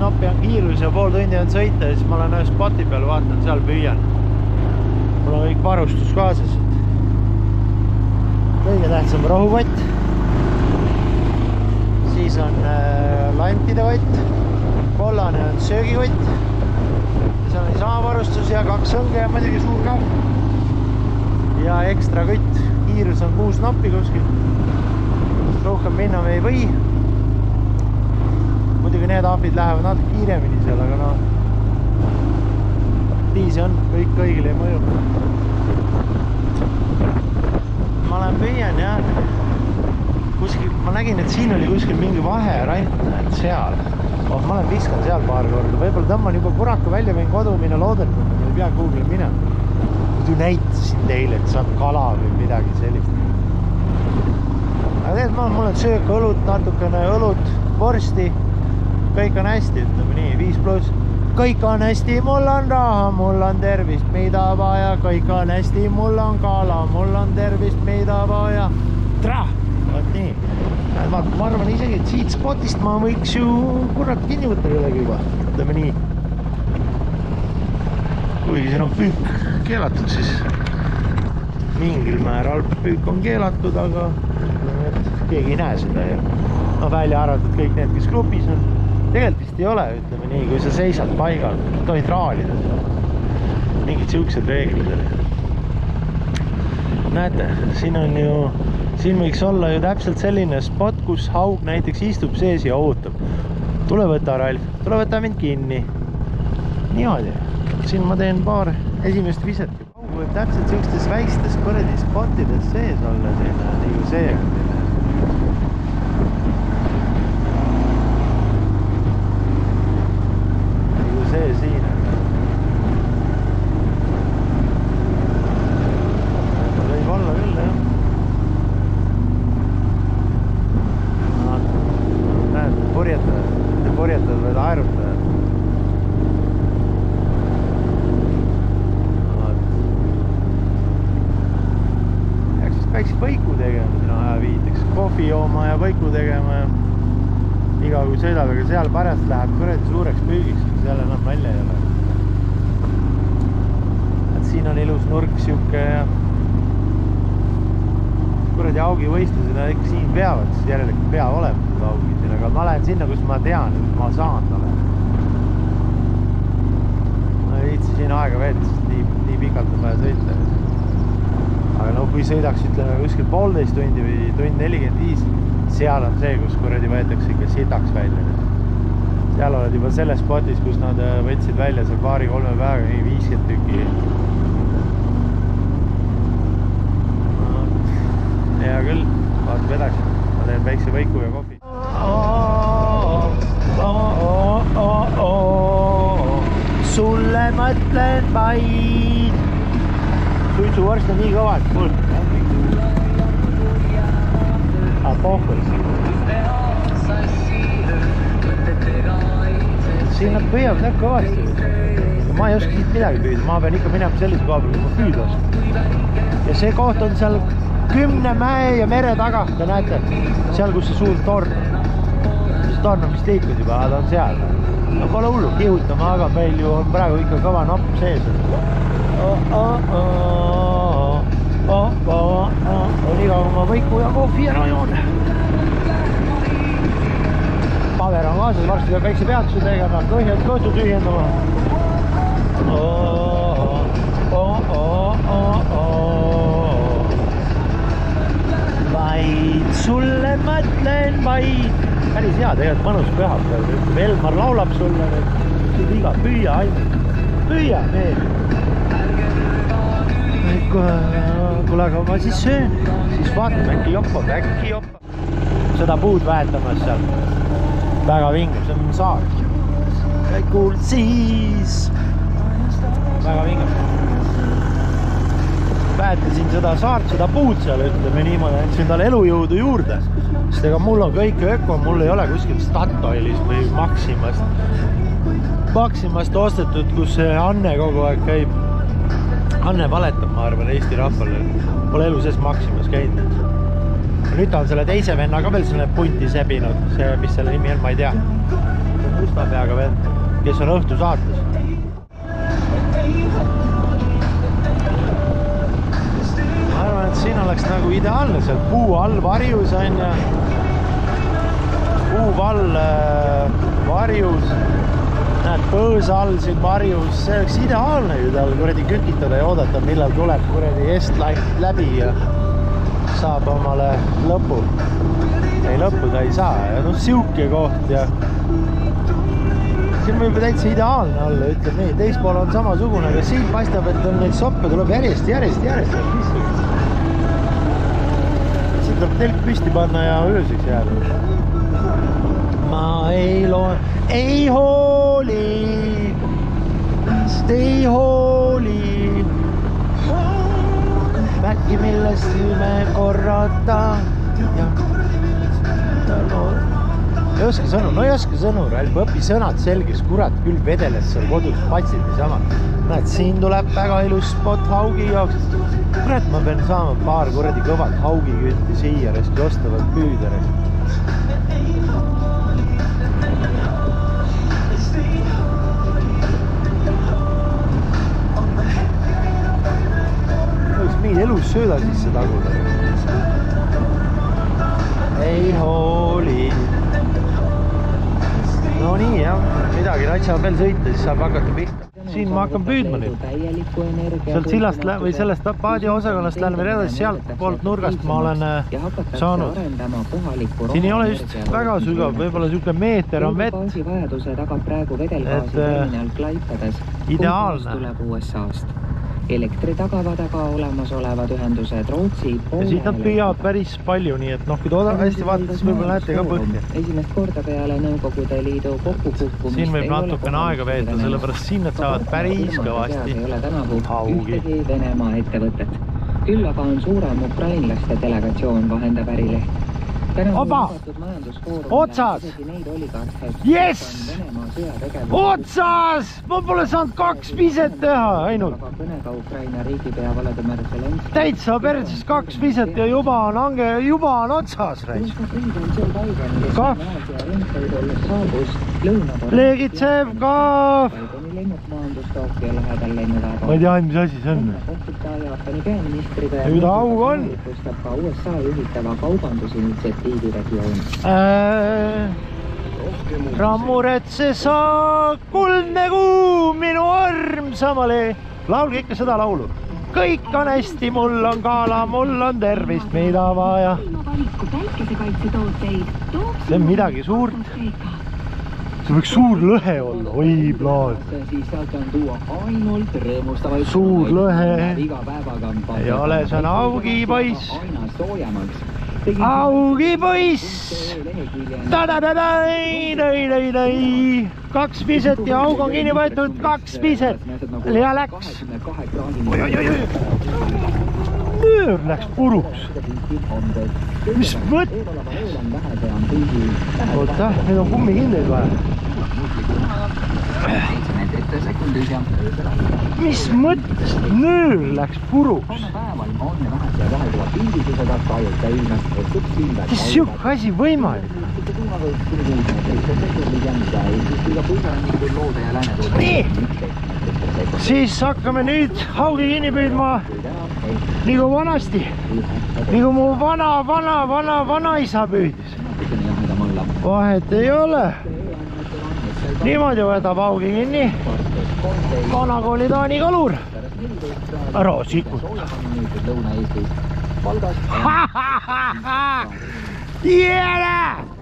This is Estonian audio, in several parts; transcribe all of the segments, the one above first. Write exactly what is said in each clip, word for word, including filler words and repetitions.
nappi on kiirus ja pool tundi on sõita ja siis ma olen ühe spoti peal, vaatan, seal püüan. Mul on kõik varustus kaasas. Kõige tähtsam rohukott. Siis on äh, lantide kott. Kollane on söögikott. Seal on sama varustus ja kaks õnge ja muidugi suur kav. Ja ekstra kott. Kiirus on kuus nappi kuskil. Rohkem minna me ei või. Muidugi need ahvid lähevad natuke kiiremini seal, aga no nii see on, kõik kõigile ei mõju. Ma olen püüan ja kuskil, ma nägin, et siin oli kuskil mingi vaherant, et seal. Oh, ma olen viskan seal paar korda, võib-olla tõmban juba kuraka välja, võin kodu minna loodetama, ma ei pea Google'i minema. Muidu näitasin teile, et saab kala või midagi sellist. Aga tead, mul on söök õlut, natukene õlut, vorsti. Kõik on hästi, ütleme nii, viis pluss. Kõik on hästi, mul on raha, mul on tervist, mida vaja. Kõik on hästi, mul on kala, mul on tervist, mida vaja. Trah! Vaat nii. Vaat, ma arvan isegi, et siit spotist ma võiks ju kurat kinni võtta kellegi juba. Ütleme nii. Kuigi siin on püük keelatud, siis mingil määral püük on keelatud, aga keegi ei näe seda. No välja arvatud kõik need, kes grupis on. Tegelikult vist ei ole, ütleme nii, kui sa seisad paigal, tohid raalida. Mingid siuksed reeglid oli. Näete, siin on ju, siin võiks olla ju täpselt selline spot, kus haug näiteks istub sees ja ootab. Tule võta, Ralf, tule võta mind kinni. Niimoodi. Siin ma teen paar esimest viset. Haug võib täpselt siukstes väikstes korredi spotides sees olla siin, nagu see. See siin võib olla küll, jah. Näed, purjetajad, mitte purjetajad, vaid aerutajad. Jääks siis väikse võiku tegema, sina aja viiteks kohvi jooma ja võiku tegema ja iga kui sõidab, aga seal pärast läheb kuredi suureks püügiks, kui seal enam välja ei ole. Et siin on ilus nurk siuke ja kuredi augi võistlused ikka siin peavad, siis järelikult peab olema seda augi siin, aga ma lähen sinna, kus ma tean, et ma saan talle. Ma ei viitsi siin aega veeta, sest nii, nii pikalt on vaja sõita. Aga no kui sõidaks, ütleme, kuskil poolteist tundi või tund nelikümmend viis, seal on see, kus kuradi võetakse ikka sitaks välja. Seal oled juba selles spotis, kus nad võtsid välja seal paari kolme päeva, nii viiskümmend tükki. Hea küll, vaatab edasi. Ma teen väikse võiku ja kohvi. Sulle mõtlen vaid. Suitsuvorst on nii kõva, et mul. Pohkus. Siin nad püüavad jah kõvasti. Ma ei oska siit midagi püüda, ma pean ikka minema sellise koha peal, kui ma püüda oskan. Ja see koht on seal kümne mäe ja mere taga, te näete, seal kus see suur torn on. See torn on vist liikud juba, ta on seal. No pole hullu, kihutama, aga meil ju on praegu ikka kõva napp sees. Oh, oh, oh. Oh, oh, oh. Oli ka oma võiku ja kohvi ära joon. Paver on kaasas, varsti peab väikse peatuse tegema, kõhjad kõhtu tühjendama. Oh, oh, oh, oh, oh. Vaid sulle mõtlen vaid. Päris hea, tegelikult mõnus pühab. Elmar laulab sulle, et iga püüa ainult. Püüa, meil. Kuule, aga ma siis söön, siis vaatame, äkki joppab, äkki joppab. Seda puud väetamas seal. Väga vingab, see on saar. Kuul siis. Väga vingab. Väetasin seda saart, seda puud seal, ütleme niimoodi, andsin talle elujõudu juurde. Sest ega mul on kõik öko, mul ei ole kuskil Statoilis või Maximast. Maximast ostetud, kus see Anne kogu aeg käib. Anne valetab, ma arvan, Eesti rahvale. Pole elu sees Maximas käinud. Nüüd ta on selle teise venna ka veel selle punti sebinud. See, mis selle nimi on, ma ei tea. musta peaga vend, kes on õhtu saates. Ma arvan, et siin oleks nagu ideaalne seal puu all varjus on ja puu all varjus, näed põõsa all siin varjus, see oleks ideaalne ju tal kuradi kükitada ja oodata, millal tuleb kuradi Estline läbi ja saab omale lõpu. Ei lõppu ta ei saa ja noh siuke koht ja siin võib täitsa ideaalne olla, ütleb nii, teispool on samasugune, aga siin paistab, et on neid soppe tuleb järjest, järjest, järjest. Siin tuleb telk püsti panna ja öösiks jääda. Ma ei loe, ei hooli, ei hooli. Äkki millest me korrata ja ei oska sõnu, no ei oska sõnu, Ralf, õpi sõnad selges, kurat, küll vedeles seal kodus patsid niisama. Näed, siin tuleb väga ilus spot haugi jaoks. Kurat, ma pean saama paar kuradi kõvad haugi kütti siia, reski ostavad püüda. Võiks mingi elus sööda sisse taguda. Ei hooli. No nii jah, midagi, nad saab veel sõita, siis saab hakata pihta. Siin ma hakkan püüdma nüüd. Sealt sillast või sellest paadi osakonnast lähen veel edasi, sealt poolt nurgast ma olen saanud. Siin ei ole just väga sügav, võib-olla niisugune meeter on vett. Et ideaalne. Elektri tagavad aga olemasolevad ühendused Rootsi, Poole ja siit nad püüavad päris palju, nii et noh, kui te hästi vaatate, siis võib-olla näete ka põhja. Esimest korda peale Nõukogude Liidu kokkukukkumist siin võib natukene aega veeta, sellepärast siin nad saavad päris kõvasti haugi. Ühtegi Venemaa ettevõtet. Küll aga on suurem ukrainlaste delegatsioon vahendab ärileht. Opa! Otsas! Yes! Otsas! Ma pole saanud kaks piset teha ainult. Täitsa perses kaks piset ja juba on hange, juba on otsas. Kahv. Leegitsev kahv. Ma ei tea, mis asi see on. Nüüd haug on. Rammuretse sa kuldne kuu minu armsamale. Laulge ikka seda laulu. Kõik on hästi, mul on kaala, mul on tervist, mida vaja. See on midagi suurt. See võiks suur lõhe olla, oi plaan. Suur lõhe. Ei ole, see on augipoiss. Augipoiss. Kaks piset ja aug on kinni võetud, kaks piset. Ja läks. Oi, oi, oi, oi. Nöör läks puruks. Mis mõttes? Oota, need on kummikindeid vaja. Mis mõttes? Nöör läks puruks. Mis siuke asi võimalik? Nii! Siis hakkame nüüd haugi kinni püüdma nii kui vanasti. Nii kui mu vana, vana, vana, vanaisa püüdis. Vahet ei ole. Niimoodi võtab haugi kinni. Vanakooli Taani kalur. Ära sikuta. Jääle!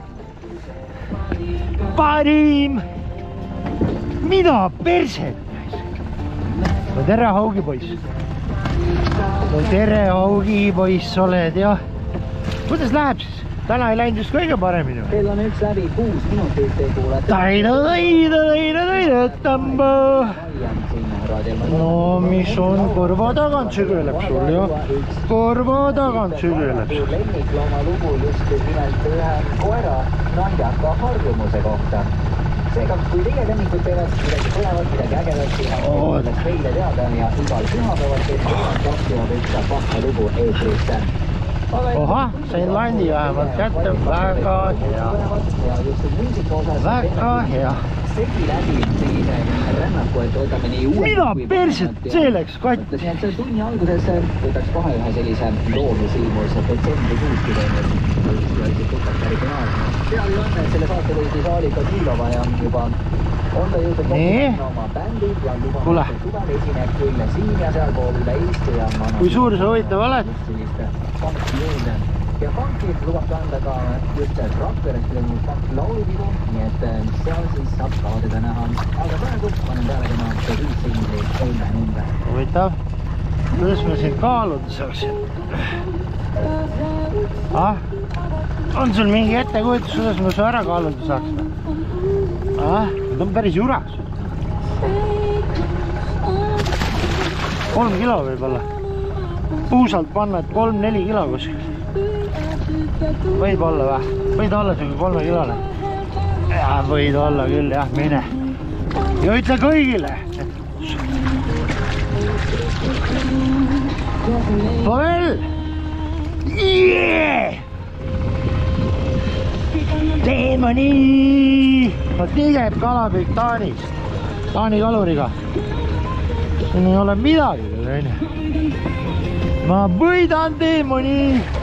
Parim! Mida perset? No tere, haugipoiss. No tere, haugipoiss oled, jah. Kuidas läheb siis? Täna ei läinud just kõige paremini. Kell on üks läbi kuus minutit ei kuule. Taida, taida, taida, taida, tamba. No mis on, kõrva tagant sügeleb sul, jah. Kõrva tagant sügeleb sul. Lemmiklooma lugu just nimelt ühe koera nandjaka harjumuse kohta. Seega, kui teie lemmikud teevad midagi põlevat, midagi ägedat, siis oleks meile teada ja igal pühapäeval, kes teevad tahtavad üldse pahva lugu eetrisse. Oha, sain landi vähemalt kätte, väga hea. Väga hea. Segi läbi sellise rännaku, et võtame nii uue... Mida perset, see läks katti? Nii et see tunni alguses võtaks kohe ühe sellise loomusilmus detsembri kuuski teinud. Võtaks võtaks regionaal. Seal ju on, et selle saate võitis Aalika Kiilova ja juba on ta jõudnud kokku oma bändid ja lubanud suvel esineb küll siin ja seal pool üle Eesti ja... Kui suur sa huvitav oled? Selliste funky jõude. Ja funky lubab anda ka just Rakverest lõinud funky laulupidu, nii et seal siis saab ka teda näha. Aga praegu panen peale tema singli kolme number. Huvitav. Kuidas me siin kaaluda saaksin? Ah? On sul mingi ettekujutus, kuidas me su ära kaaluda saaks? Ah? Need on päris juraks. Kolm kilo võib-olla. Puusalt panna, et kolm-neli kilo kuskil. Võid olla või? Võid olla siuke kolme kilone? Ja, võid olla küll, jah, mine. Ja ütle kõigile. Pavel! Yeah! Teeme nii! Vot nii käib kalapüük Taanis. Taani kaluriga. Siin ei ole midagi küll, õine. Ma võidan teemoni!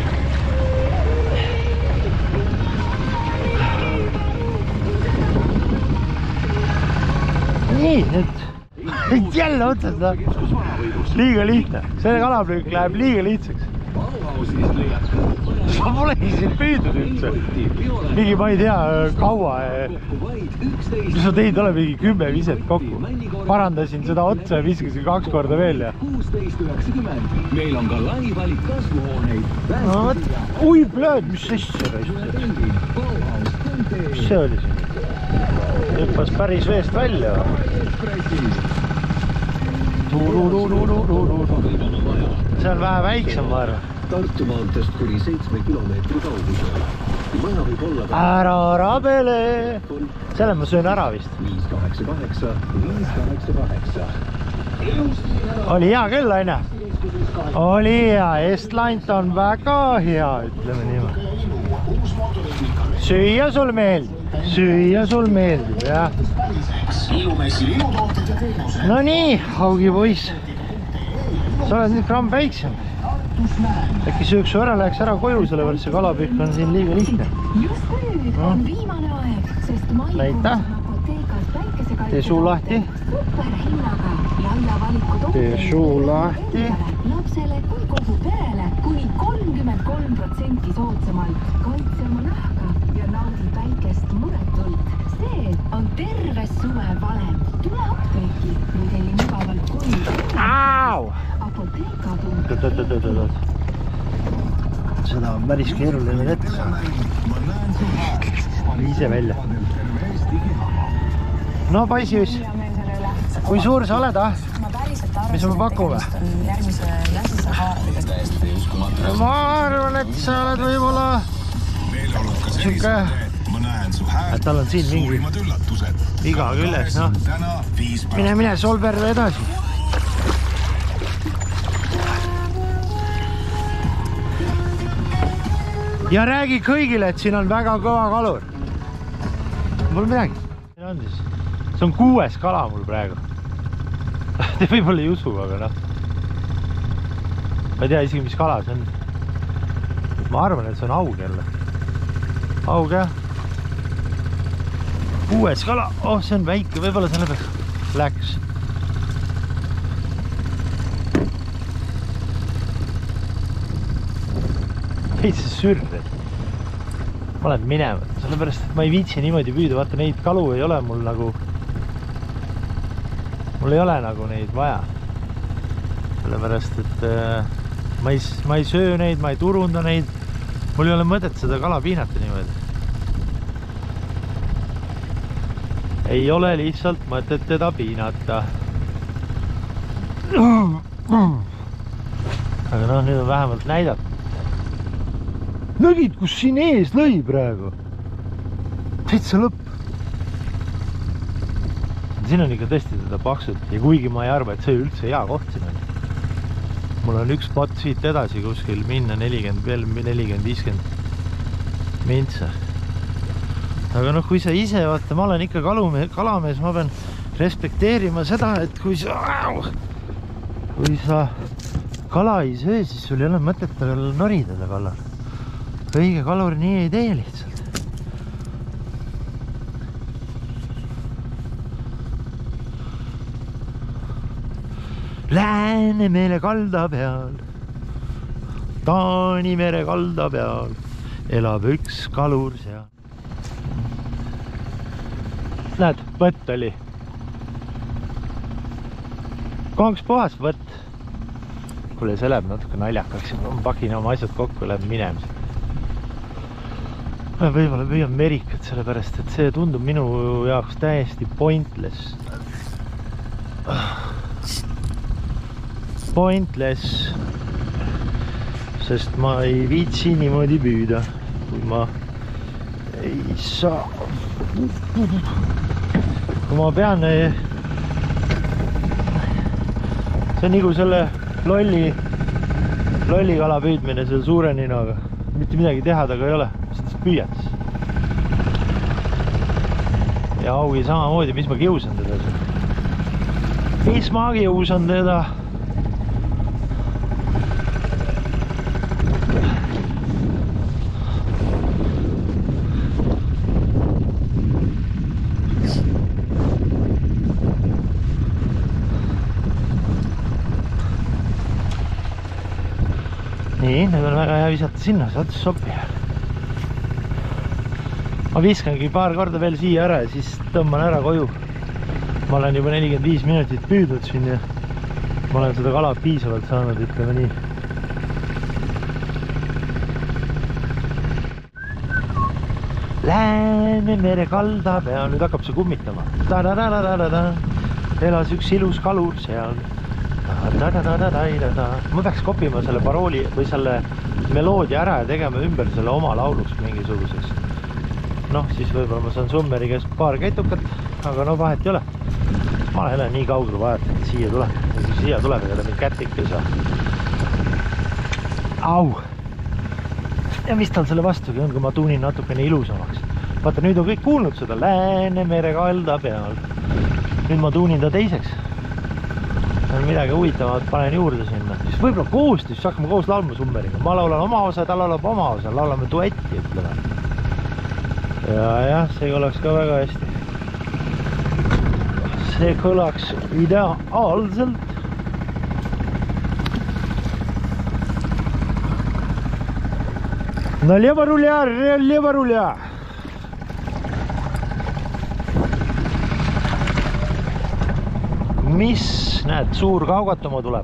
Nii, nüüd jälle otsast liiga lihtne. See kalapüük läheb liiga lihtsaks. Ma polegi siin püüdnud üldse. Mingi, ma ei tea, kaua. Mis sa teid ole mingi kümme viset kokku. Parandasin seda otsa ja viskasin kaks korda veel ja... Meil on ka laivalik kasvuhooneid. No võt, ui plööd, mis asja raisid? Mis see oli siin? Hüppas päris veest välja. See on vähe väiksem, ma arvan. Tartu maantest kuni seitsme kilomeetri kaugusel. Maja võib olla... Ära rabele! Selle ma söön ära vist. viis kaheksa kaheksa, viis kaheksa kaheksa. Oli hea küll, aine? Oli hea, Estlant on väga hea, ütleme niimoodi. Süüa sul meeldib. Süüa sul meeldib, jah. No nii, Augi poiss. Sa oled nüüd gramm väiksem. Äkki sööks su ära, läheks ära koju, sellepärast see kalapüük on siin liiga lihtne. Just nüüd on viimane aeg, sest näita. Tee suu lahti. Tee suu lahti. Lapsele kui kogu perele kuni kolmkümmend kolm protsenti soodsamalt. Kaitse oma nahka ja naudi päikest muretult. See on terve suve valem. Tule apteeki või telli mugavalt koju. Au! Seda on päris keeruline kätte saada. Ise välja. No paisius, kui suur sa oled, ah? Mis me pakume? Ma arvan, et sa oled võib-olla siuke... Et tal on siin mingi viga küljes, noh. Mine, mine, Solberg edasi. Ja räägi kõigile, et siin on väga kõva kalur. Mul midagi. See on kuues kala mul praegu. Te võib-olla ei usu, aga noh. Ma ei tea isegi, mis kala see on. Ma arvan, et see on aug jälle. Aug, jah. Kuues kala. Oh, see on väike. Võib-olla selle peaks läks. Veitse sürr. Ma olen minema, sellepärast, et ma ei viitsi niimoodi püüda. Vaata, neid kalu ei ole mul nagu... Mul ei ole nagu neid vaja. Sellepärast, et ma ei, ma ei söö neid, ma ei turunda neid. Mul ei ole mõtet seda kala piinata niimoodi. Ei ole lihtsalt mõtet teda piinata. Aga noh, nüüd on vähemalt näidata. Nägid, kus siin ees lõi praegu? Täitsa lõpp. Siin on ikka tõesti teda paksult ja kuigi ma ei arva, et see üldse hea koht siin on. mul on üks spot siit edasi kuskil minna nelikümmend, nelikümmend, viiskümmend mintse. Aga noh, kui sa ise, vaata, ma olen ikka kalume, kalamees, ma pean respekteerima seda, et kui sa, kui sa kala ei söö, siis sul ei ole mõtet tal norida ta kallal. Õige kalur nii ei tee lihtsalt. Läänemere kalda peal, Taanimere kalda peal elab üks kalur seal. Näed, võtt oli. Kongs puhas võtt. Kuule, see läheb natuke naljakaks. Ma pakin oma asjad kokku, läheb minemised. Ma võib-olla püüan merikat selle pärast, et see tundub minu jaoks täiesti pointless. Pointless, sest ma ei viitsi niimoodi püüda, kui ma ei saa. Kui ma pean, see on nagu selle lolli, lolli kala püüdmine selle suure ninaga. Mitte midagi teha taga ei ole, seda püüad. Ja augi samamoodi, mis ma kiusan teda. Mis ma kiusan teda? Nii, need on väga hea visata sinna, saad sopi. Ma viskangi paar korda veel siia ära ja siis tõmban ära koju. Ma olen juba nelikümmend viis minutit püüdnud siin ja ma olen seda kala piisavalt saanud, ütleme nii. Läänemere kalda peal, nüüd hakkab see kummitama. Elas üks ilus kalur seal. Ma peaks kopima selle parooli või selle meloodia ära ja tegema ümber selle oma lauluks mingisuguseks. Noh, siis võib-olla ma saan Summeri käest paar ketukat, aga no vahet ei ole. Ma ei ole nii kaugel vahet, et siia tuleb. Ja kui siia tuleb, ega ta mind kätt ikka ei saa. Au! Ja mis tal selle vastugi on, kui ma tuunin natukene ilusamaks. Vaata, nüüd on kõik kuulnud seda Läänemere kalda peal. Nüüd ma tuunin ta teiseks. On midagi huvitavat, panen juurde sinna. Siis võib-olla koostis, siis hakkame koos laulma Summeriga. Ma laulan oma osa, ta laulab oma osa, laulame duetti, ütleme. Ja jah, see kõlaks ka väga hästi. See kõlaks ideaalselt. Налево руля, лево руля. Mis, näed, suur kaugatuma tuleb.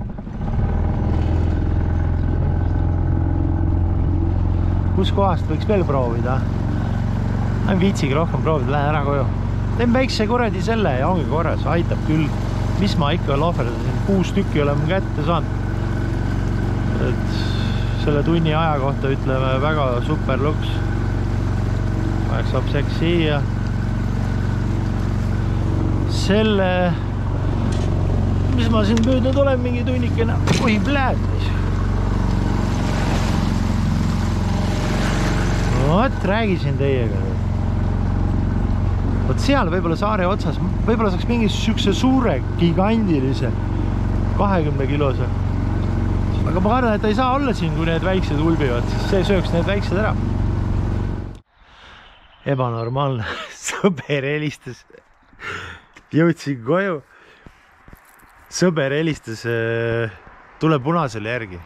Kus kohast võiks veel proovida? Lähen viitsigi rohkem proovida, lähen ära koju. Teen väikse kuradi selle ja ongi korras, aitab küll. Mis ma ikka lohverdasin, kuus tükki oleme kätte saanud. Et selle tunni aja kohta ütleme väga super luks. Aeg saab seksi ja selle... mis ma siin püüdnud olen mingi tunnikene. Oi, pläät. Vot, räägisin teiega. Vot seal võib-olla saare otsas, võib-olla saaks mingi sükse suure, gigandilise, kahekümne kilose. Aga ma arvan, et ta ei saa olla siin, kui need väiksed ulbivad, siis see sööks need väiksed ära. Ebanormaalne. Sõber helistas. Jõudsin koju. Sõber helistas, tule punasele järgi.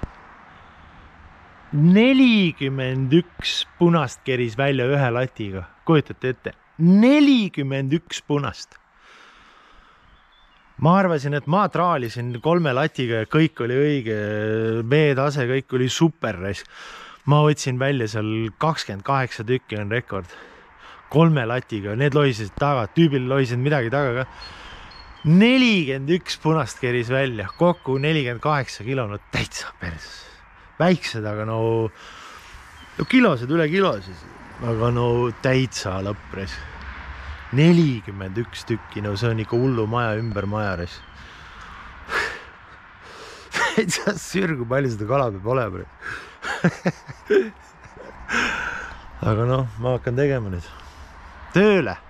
nelikümmend üks punast keris välja ühe latiga. Kujutate ette. nelikümmend üks punast. Ma arvasin, et ma traalisin kolme latiga ja kõik oli õige. B-tase, kõik oli super. Ma võtsin välja seal kakskümmend kaheksa tükki on rekord. Kolme latiga. Need loisid taga. Tüübil loisid midagi taga ka. nelikümmend üks punast keris välja, kokku nelikümmend kaheksa kilo, no täitsa pers. Väiksed, aga no, no kilosed üle kilosid, aga no täitsa lõppres. nelikümmend üks tükki, no see on ikka hullu maja ümber majares. täitsa sürgu, palju seda kala peab olema. Aga noh, ma hakkan tegema nüüd tööle.